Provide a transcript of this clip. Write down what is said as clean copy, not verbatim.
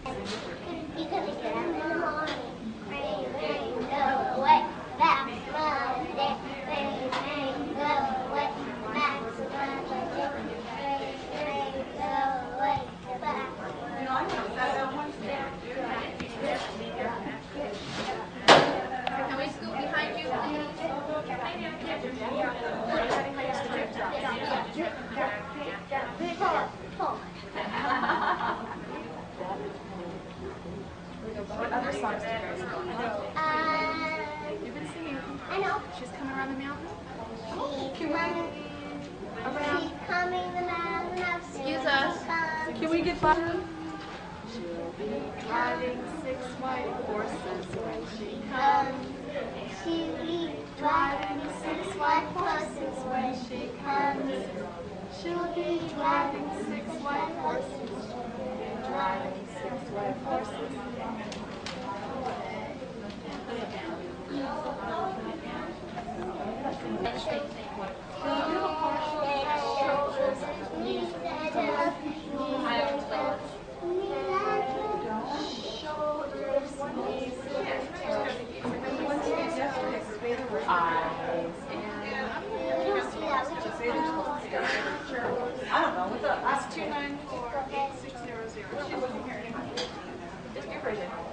You gotta get up in the morning. Rain, rain, go away. That's Monday. Rain, rain, go away. That's Monday. Rain, rain, go away. Can we scoot behind you, please? What other songs do you guys know? You've been singing. I know. She's coming around the mountain? She's coming. She's coming the mountain up. Excuse us. Can we get by? She'll be driving 6 white horses when she comes. She'll be driving 6 white horses when she comes. She'll be driving 6 white horses. She'll be driving 6 white horses. I don't know. What's up? That's 294-8600. Just your version.